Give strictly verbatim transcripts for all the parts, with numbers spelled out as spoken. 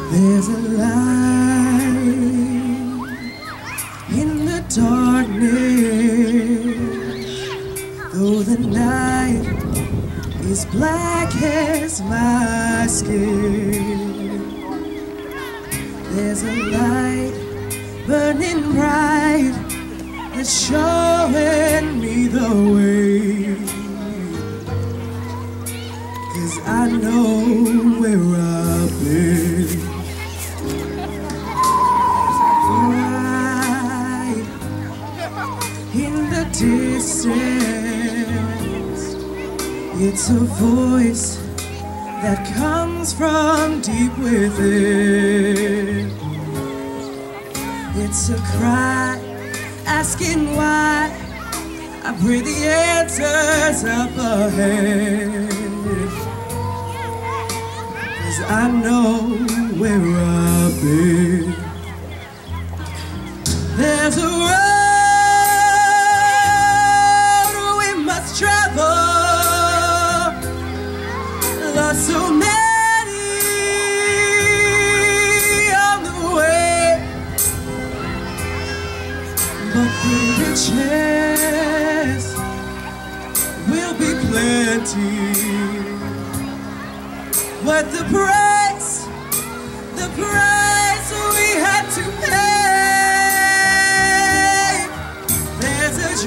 There's a light in the darkness, though the night is black as my skin. There's a light burning bright that's showing me the way, 'cause I know where I've been. Right in the distance, it's a voice that comes from deep within. It's a cry asking why. I pray the answers up ahead, 'cause I know where I've been. There's a road we must travel, lost so many on the way, but the riches will be plenty. But the price, the price we had to pay. There's a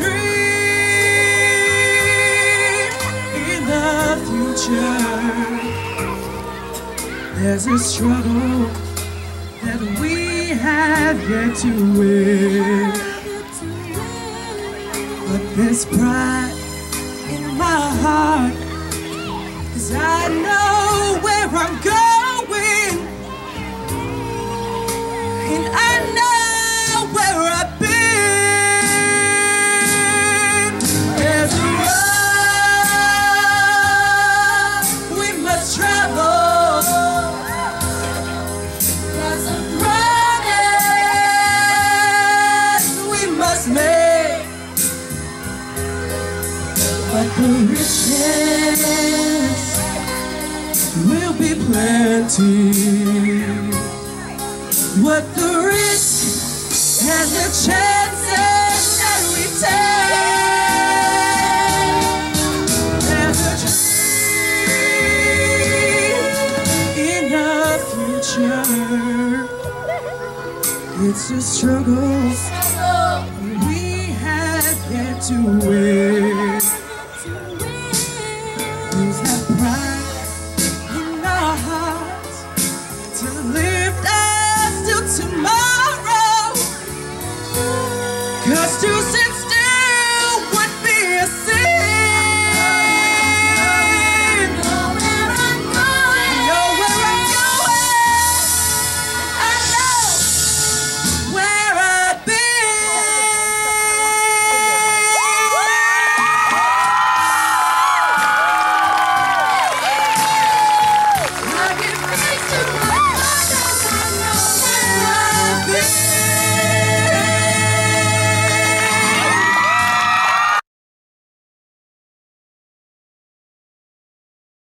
dream in the future. There's a struggle that we have yet to win. But there's pride in my heart, 'cause I know where I'm going, and I know where I've been. There's a road we must travel, there's a promise we must make, but the riches will be plenty. What the risk and the chances that we take. There's a dream in the future. It's a struggle